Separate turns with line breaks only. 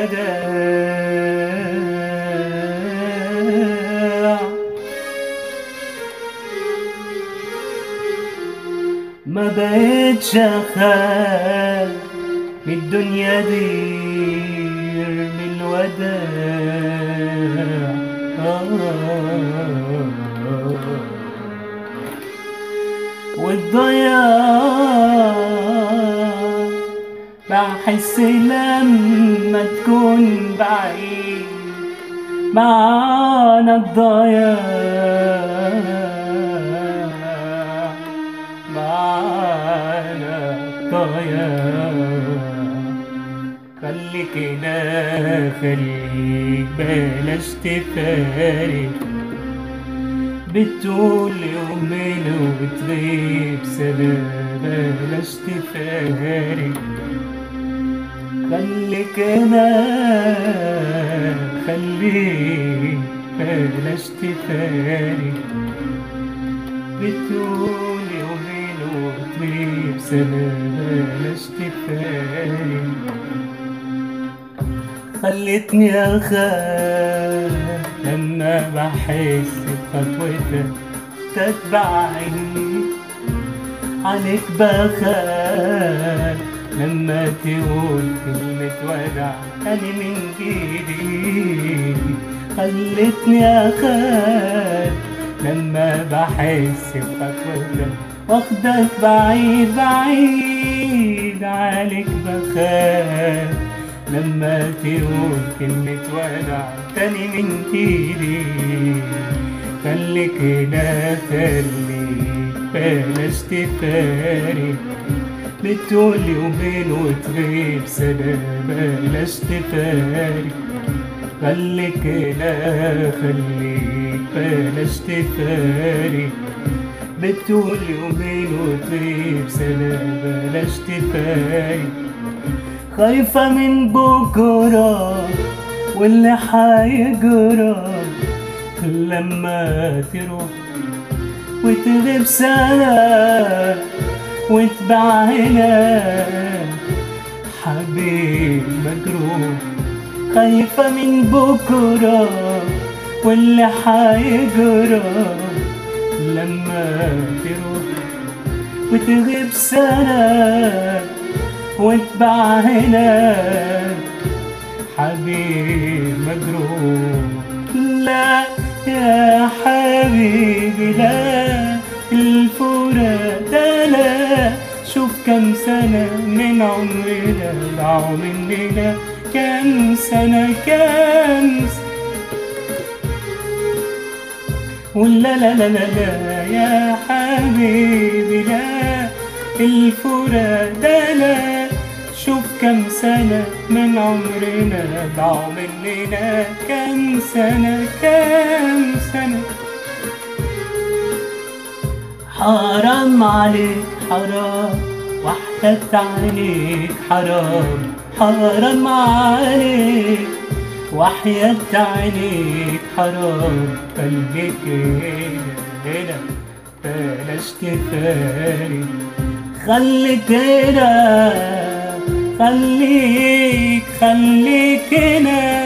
الوداع ما بقتش اخاف من الدنيا دي من الوداع والضياع بحس لما تكون بعيد معانا الضياع معانا الضياع خليك هنا خليك بلاش تفارق بتقول يومين وبتغيب سنة بلاش تفارق خليك هنا خليك بلاش تفارق بتقول يومين وبتغيب سنة بلاش تفارق خلتني أخاف لما بحس بخطوتك تتبعني عليك بخاف لما تقول كلمة وداع تاني من جديد خلتني أخاف لما بحس بخطوتك واخدك بعيد بعيد عليك بخاف لما تقول كلمة وداع تاني من ايدي خليك هنا خليك بلاش تفارق بتقول يومين وتغيب سنة بلاش تفارق خليك هنا خليك بلاش تفارق بتقول يومين وتغيب سنة بلاش تفارق خايفة من بكرة واللي حيجرى لما تروح وتغيب سنة وتبع هنا حبيب مجروح خايفة من بكرة واللي حيجرى لما تروح وتغيب سنة واتبع هنا حبيب مجروح لا يا حبيبي لا الفراق ده لا شوف كم سنة من عمرنا ضاعوا مننا كم سنة ولا لا لا لا لا يا حبيبي لا الفراق ده لا شوف كم سنة من عمرنا ضاعوا مننا كم سنة حرام عليك حرام وحياة عينيك حرام حرام عليك وحياة عينيك حرام خليك هنا بلاش تفارق خليك هنا خليك هنا